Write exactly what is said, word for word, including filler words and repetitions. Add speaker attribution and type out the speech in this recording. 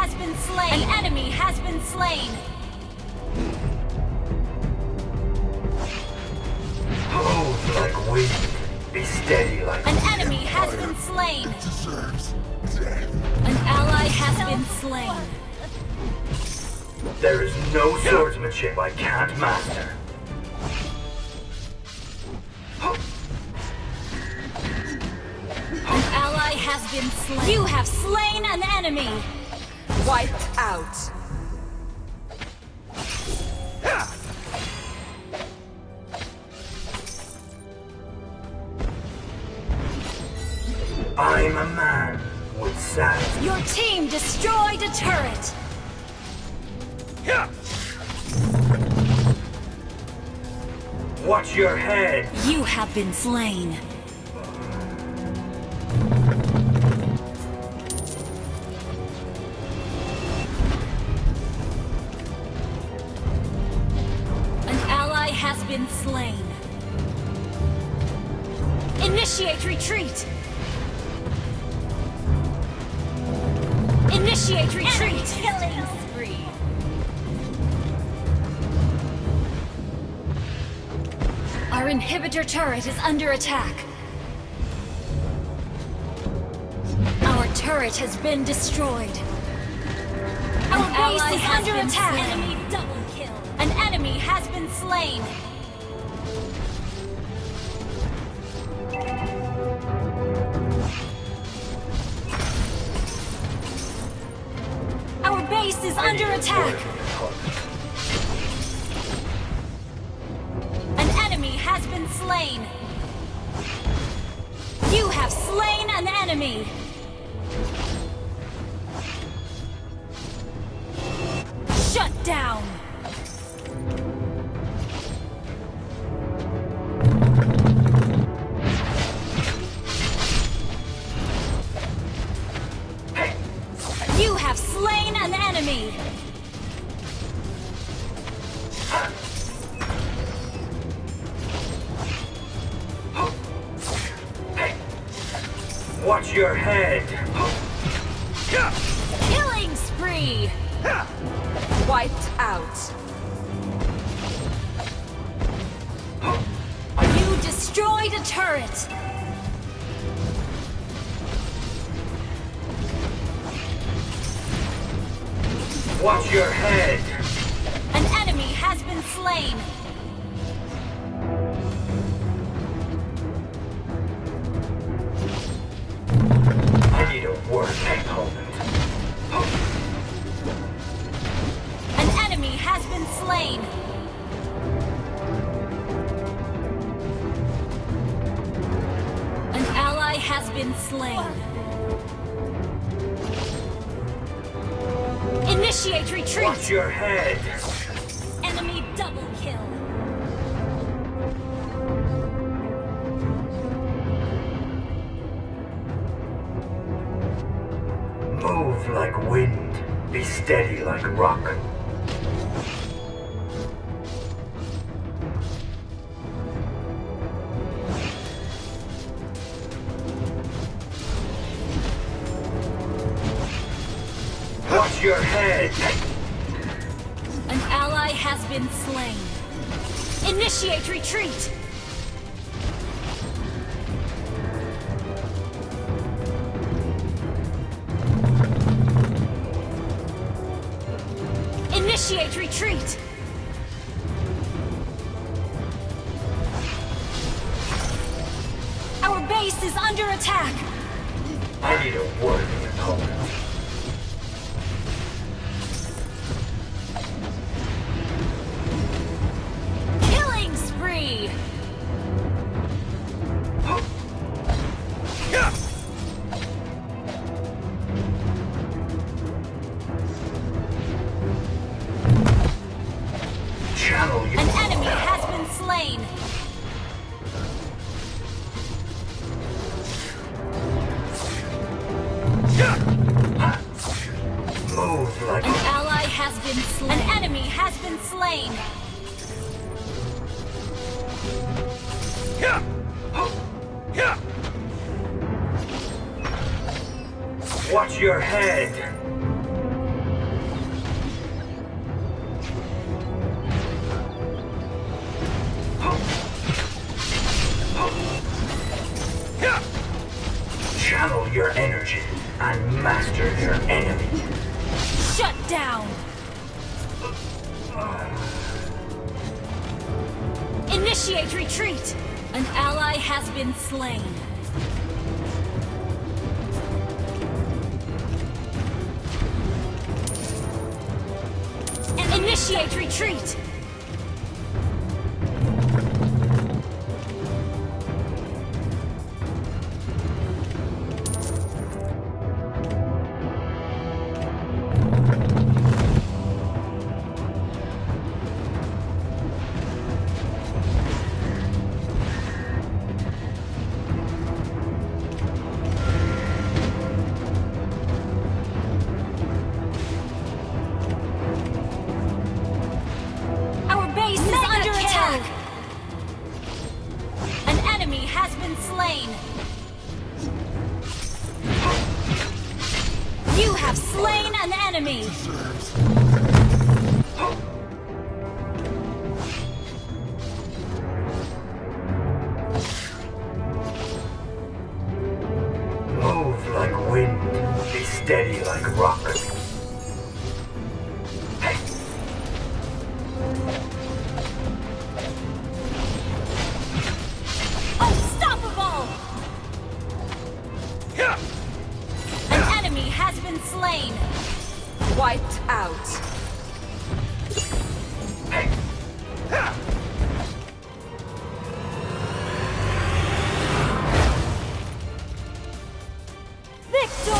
Speaker 1: has been slain! An enemy has been slain!
Speaker 2: Move like wind. Be steady like
Speaker 1: An enemy has been slain!
Speaker 3: Deserves death.
Speaker 1: An ally has been slain!
Speaker 2: There is no swordsmanship I can't master.
Speaker 1: An ally has been slain! You have slain an enemy!
Speaker 4: Wiped out.
Speaker 2: I'm a man with sad.
Speaker 1: Your team destroyed a turret!
Speaker 2: Watch your head!
Speaker 1: You have been slain! An ally has been slain. Initiate retreat! Initiate retreat! Killing spree! Our inhibitor turret is under attack. Our turret has been destroyed. Our base is under attack. Enemy double kill. An enemy has been slain. Our base is under attack. An enemy has been slain. You have slain an enemy. Shut down. You have slain an enemy.
Speaker 2: Watch your head!
Speaker 1: Killing spree.
Speaker 4: Wiped out.
Speaker 1: You destroyed a turret.
Speaker 2: Watch your head!
Speaker 1: An enemy has been slain.
Speaker 2: I need a work opponent.
Speaker 1: An enemy has been slain. An ally has been slain. Initiate retreat!
Speaker 2: Watch your head!
Speaker 1: Enemy double kill!
Speaker 2: Move like wind. Be steady like rock. Watch your head!
Speaker 1: An ally has been slain. Initiate retreat! Initiate retreat! Our base is under attack!
Speaker 2: I need a worthy opponent.
Speaker 1: Killing spree!
Speaker 2: Channel you.
Speaker 1: An enemy has been slain!
Speaker 2: Move like
Speaker 1: An ally has been slain. An enemy has been slain.
Speaker 2: Watch your head! Channel your energy and master your enemy.
Speaker 1: Shut down! Initiate retreat! An ally has been slain. And initiate retreat! Slain. You have slain an enemy.
Speaker 2: Move like wind, be steady like rock.
Speaker 1: An enemy has been slain.
Speaker 4: Wiped out.
Speaker 1: Victory!